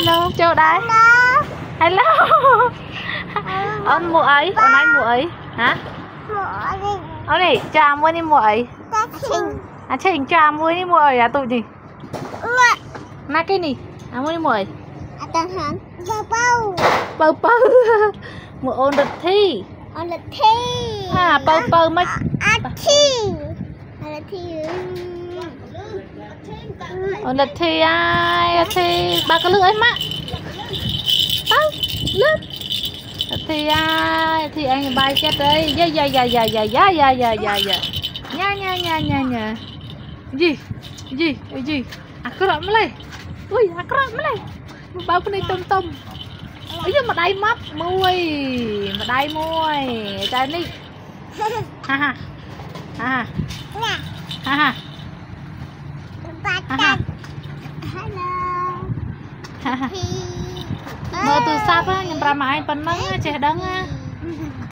hello chào đây hello ông mua ấy ông anh mua ấy hả ông này chào mua đi mua ấy à trình chào mua đi mua ấy à tụi gì na cái này à mua đi mua ấy bầu bầu mua ôn được thi ha bầu bầu mấy ôn được thi ai thi ba cái lưỡi má tao lướt thì ai thì anh bay chết đấy dạ dạ dạ dạ dạ dạ dạ dạ dạ dạ nha nha nha nha nha gì akram lên ui akram lên bao cái này tôm tôm ấy mà đây mắt mui mà đây mui trái đi ha ha ha ha ha ha ha mơ từ xa á nhưng mà mãi vẫn nắng trẻ đắng á